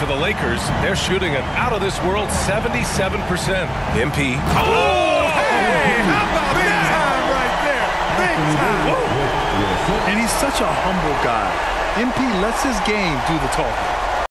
for the Lakers. They're shooting an out-of-this-world 77%. MP. Oh, hey, how about big time right there? Big time. Whoa. And he's such a humble guy. MP lets his game do the talking.